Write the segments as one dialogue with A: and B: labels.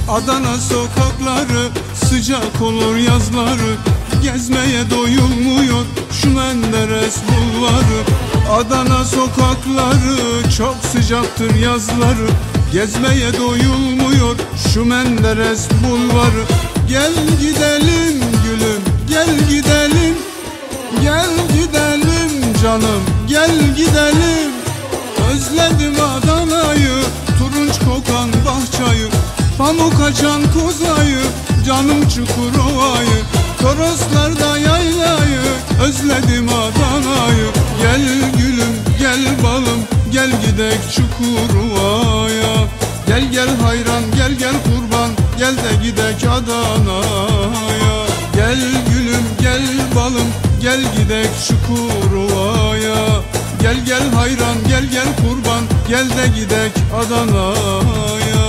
A: Adana sokakları sıcak olur yazları, gezmeye doyulmuyor şu Menderes bulvarı. Adana sokakları çok sıcaktır yazları, gezmeye doyulmuyor şu Menderes bulvarı. Gel gidelim gülüm, gel gidelim, gel gidelim canım, gel gidelim. Özledim Adana'yı, turunç kokan bahçayı, pamuk açan kozayı, canım Çukurova'yı, Toroslarda yaylayı. Özledim Adana'yı. Gel gülüm, gel balım, gel gidek Çukurova'ya. Gel gel hayran, gel gel kurban, gel de gidek Adana'ya. Gel gülüm, gel balım, gel gidek Çukurova'ya. Gel gel hayran, gel gel kurban, gel de gidek Adana'ya.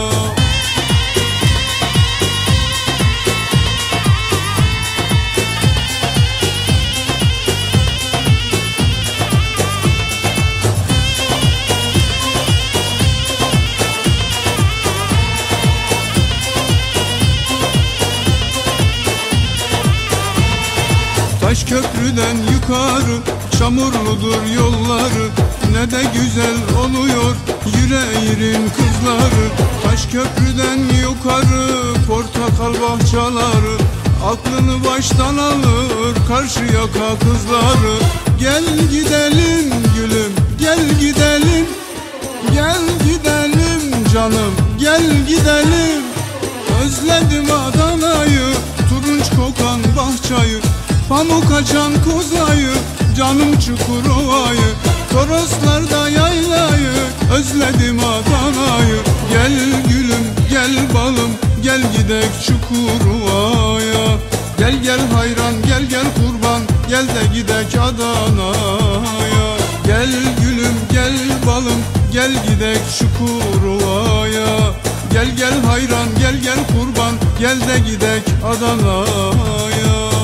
A: Taş köprüden yukarı çamurludur yolları, ne de güzel oluyor yüreğin kızları. Taş köprüden yukarı portakal bahçeleri, aklını baştan alır karşı yaka kızları. Gel gidelim gülüm, gel gidelim, gel gidelim canım, gel gidelim. Özledim Adana'yı, turunç kokan bahçayı, pamuk açan kozayı, canım Çukurova'yı, Toroslarda yaylayı. Özledim Adana'yı. Gel gülüm, gel balım, gel gidek Çukurova'ya. Gel gel hayran, gel gel kurban, gel de gidek Adana'ya. Gel gülüm, gel balım, gel gidek Çukurova'ya. Gel gel hayran, gel gel kurban, gel de gidek Adana'ya.